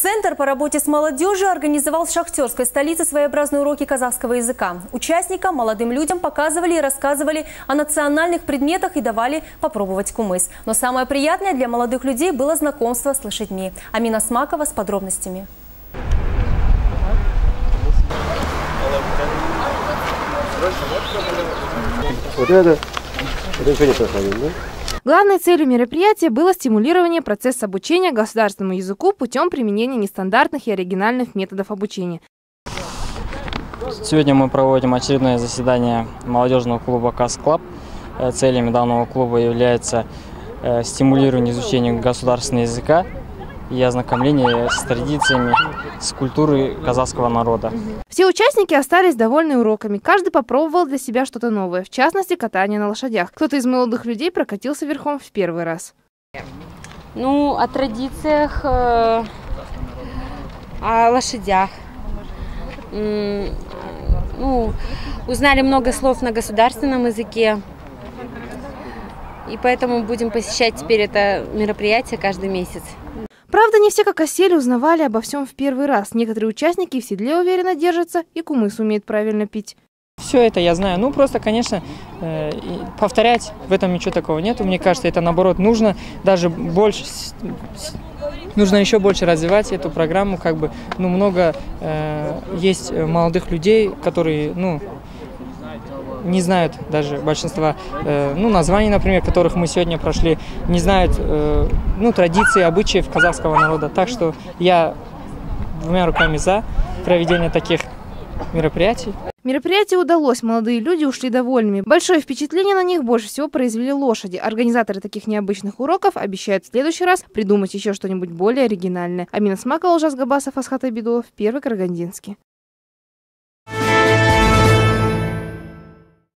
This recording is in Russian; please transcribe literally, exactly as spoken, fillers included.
Центр по работе с молодежью организовал в шахтерской столице своеобразные уроки казахского языка. Участникам, молодым людям показывали и рассказывали о национальных предметах и давали попробовать кумыс. Но самое приятное для молодых людей было знакомство с лошадьми. Амина Смакова с подробностями. Вот это, это не проходит, да? Главной целью мероприятия было стимулирование процесса обучения государственному языку путем применения нестандартных и оригинальных методов обучения. Сегодня мы проводим очередное заседание молодежного клуба Кас Клаб. Целями данного клуба является стимулирование изучения государственного языка и ознакомление с традициями, с культурой казахского народа. Все участники остались довольны уроками. Каждый попробовал для себя что-то новое, в частности, катание на лошадях. Кто-то из молодых людей прокатился верхом в первый раз. Ну, о традициях, э, о лошадях. М, ну, узнали много слов на государственном языке. И поэтому будем посещать теперь это мероприятие каждый месяц. Правда, не все, как осели, узнавали обо всем в первый раз. Некоторые участники в седле уверенно держатся и кумыс умеют правильно пить. Все это я знаю. Ну, просто, конечно, э, повторять в этом ничего такого нет. Мне кажется, это, наоборот, нужно даже больше, нужно еще больше развивать эту программу. Как бы, ну, много э, есть молодых людей, которые, ну, не знают даже большинства, э, ну, названий, например, которых мы сегодня прошли, не знают, э, ну, традиции, обычаев казахского народа. Так что я двумя руками за проведение таких мероприятий. Мероприятие удалось, молодые люди ушли довольными. Большое впечатление на них больше всего произвели лошади. Организаторы таких необычных уроков обещают в следующий раз придумать еще что-нибудь более оригинальное. Амина Смакова, Ольжас Габасов, Асхат Абидулов, Первый Карагандинский.